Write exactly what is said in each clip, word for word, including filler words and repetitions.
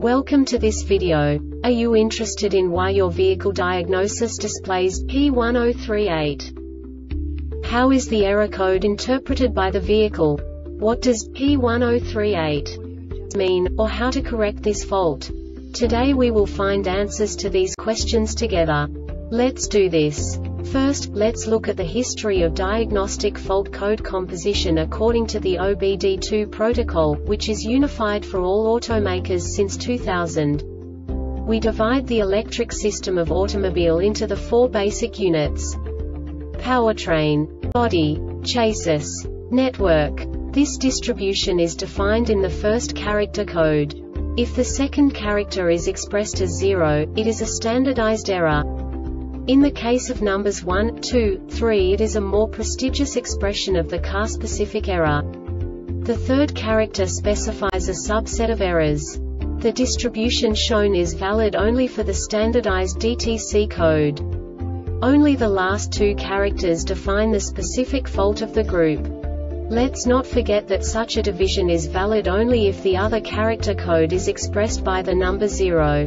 Welcome to this video. Are you interested in why your vehicle diagnosis displays P one zero three eight? How is the error code interpreted by the vehicle? What does P one zero three eight mean, or how to correct this fault? Today we will find answers to these questions together. Let's do this. First, let's look at the history of diagnostic fault code composition according to the O B D two protocol, which is unified for all automakers since two thousand. We divide the electric system of automobile into the four basic units: powertrain, body, chassis, network. This distribution is defined in the first character code. If the second character is expressed as zero, it is a standardized error. In the case of numbers one, two, three, it is a more prestigious expression of the car-specific error. The third character specifies a subset of errors. The distribution shown is valid only for the standardized D T C code. Only the last two characters define the specific fault of the group. Let's not forget that such a division is valid only if the other character code is expressed by the number zero.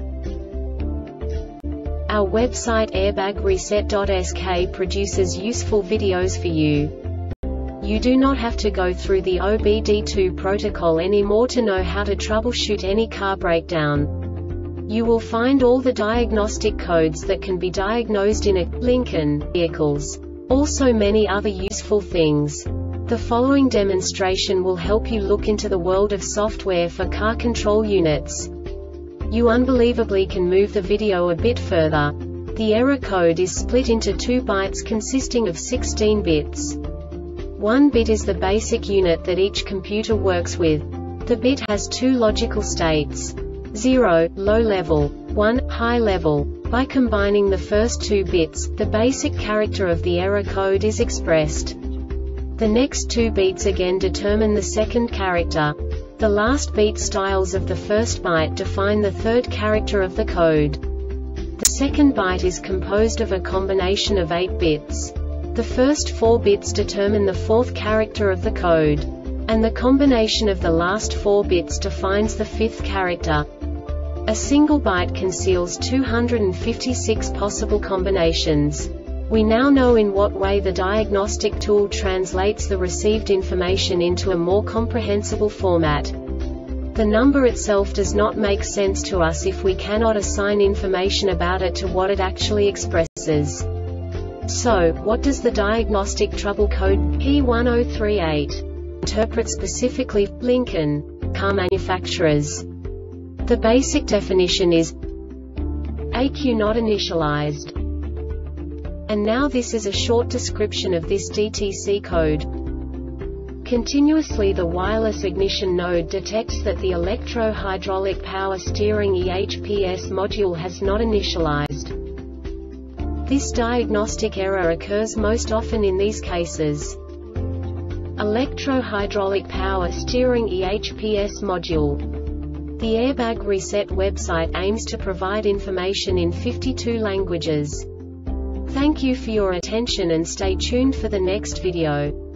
Our website airbag reset dot S K produces useful videos for you. You do not have to go through the O B D two protocol anymore to know how to troubleshoot any car breakdown. You will find all the diagnostic codes that can be diagnosed in a Lincoln vehicles. Also many other useful things. The following demonstration will help you look into the world of software for car control units. You unbelievably can move the video a bit further. The error code is split into two bytes consisting of sixteen bits. One bit is the basic unit that each computer works with. The bit has two logical states: zero, low level, one, high level. By combining the first two bits, the basic character of the error code is expressed. The next two beats again determine the second character. The last beat styles of the first byte define the third character of the code. The second byte is composed of a combination of eight bits. The first four bits determine the fourth character of the code. And the combination of the last four bits defines the fifth character. A single byte conceals two hundred fifty-six possible combinations. We now know in what way the diagnostic tool translates the received information into a more comprehensible format. The number itself does not make sense to us if we cannot assign information about it to what it actually expresses. So, what does the diagnostic trouble code P one zero three eight interpret specifically for Lincoln car manufacturers? The basic definition is A Q not initialized. And now this is a short description of this D T C code. Continuously the wireless ignition node detects that the electro-hydraulic power steering E H P S module has not initialized. This diagnostic error occurs most often in these cases: electro-hydraulic power steering E H P S module. The Airbag Reset website aims to provide information in fifty-two languages. Thank you for your attention and stay tuned for the next video.